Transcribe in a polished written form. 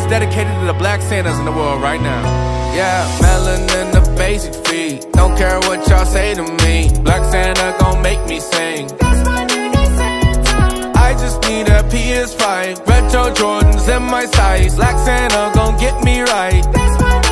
dedicated to the black Santas in the world right now. Yeah, melanin the basic feed. Don't care what y'all say to me. Black Santa gon' make me sing. That's my nigga Santa. I just need a PS5, retro Jordans in my size. Black Santa gon' get me right. That's my